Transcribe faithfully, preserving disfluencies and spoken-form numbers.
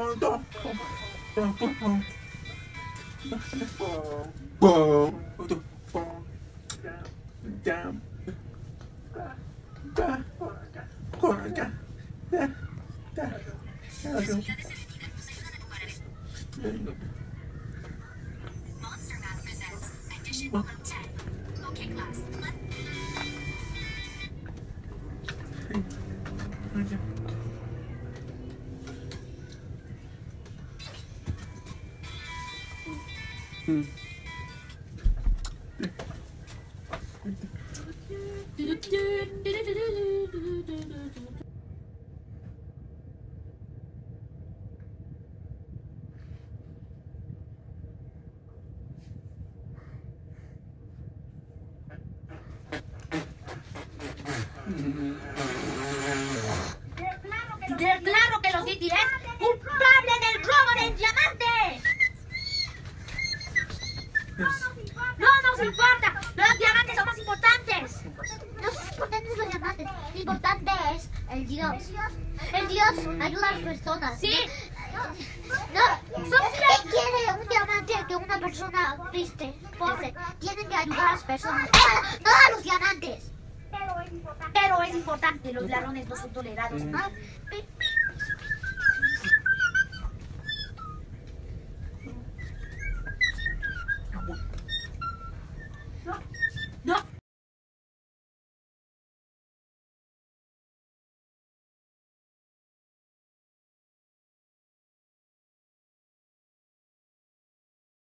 Declaro que los City es culpable del robo del diamante. No nos importa. Los diamantes son más importantes. No son importantes los diamantes. Lo importante es el Dios. El Dios ayuda a las personas. Sí. No, ¿qué quiere un diamante que una persona triste, pobre? Tienen que ayudar a las personas, no a los diamantes. Pero es importante. Los ladrones no son tolerados. Ah,